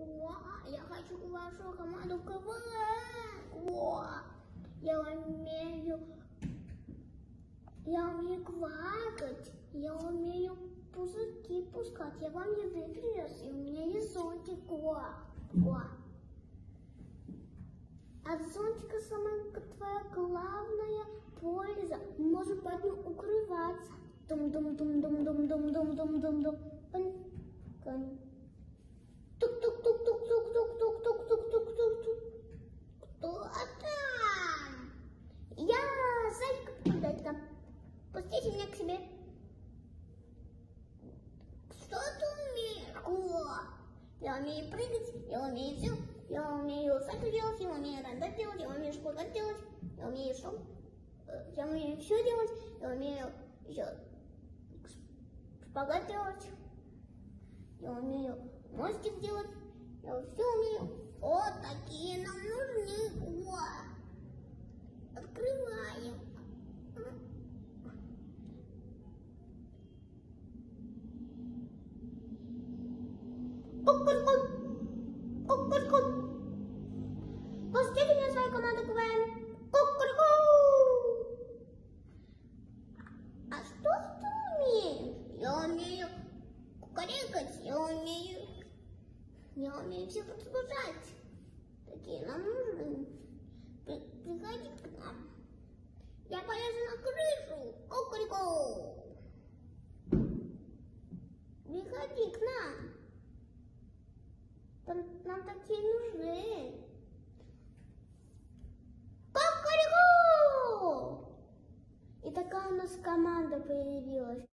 Я хочу вашу команду КВН. Я умею квакать, я умею пузырьки пускать. Я вам язык принес, и у меня есть зонтик. От зонтика самая твоя главная польза. Можем под ним укрываться. Дум-дум-дум-дум-дум-дум-дум-дум-дум-дум. Тук-тук-тук-тук-тук-тук-тук-тук-тук-тук-тук. Кто там? Я зайка Пуделька. Пустите меня к себе. Что ты умеешь? Я умею прыгать, я умею все. Я умею сальто делать, я умею рандом делать, я умею шпагат делать, я умею что? Я умею все делать, я умею еще шпагат делать, я умею мостик делать, я все умею. Вот такие нам нужны. Открываем. Ку-ку-ку. Пустите мне свою команду КВН. Ку-ку-ку. А что ты умеешь? Я умею кукарекать, я умею всех возбуждать. Такие нам нужны. Приходи к нам. Я полезу на крышу. Ку-ку-ку. Приходи к нам. Нам такие нужны. Ку-ку-ку. И такая у нас команда появилась.